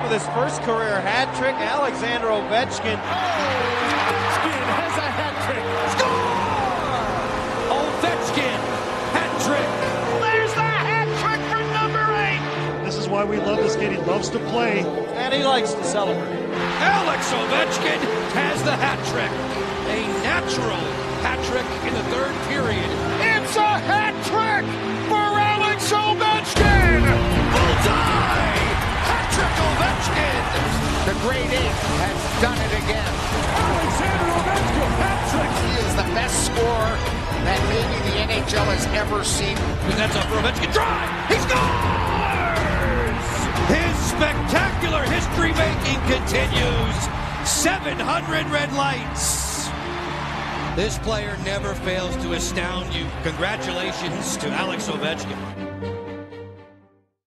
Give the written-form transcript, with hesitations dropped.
with his first career hat trick. Alexander Ovechkin. Ovechkin has a hat trick. Score! Ovechkin hat trick. There's the hat trick for number 8. This is why we love this kid. He loves to play. And he likes to celebrate. Alex Ovechkin has the hat trick. A natural hat trick in the third period. It's a hat trick for Alex Ovechkin! Bullseye! Hat trick Ovechkin! The Great Eight has done it again. Alexander Ovechkin, hat trick! He is the best scorer that maybe the NHL has ever seen. And that's up for Ovechkin. Drive! He scores! His spectacular history-making continues. 700 red lights. This player never fails to astound you. Congratulations to Alex Ovechkin.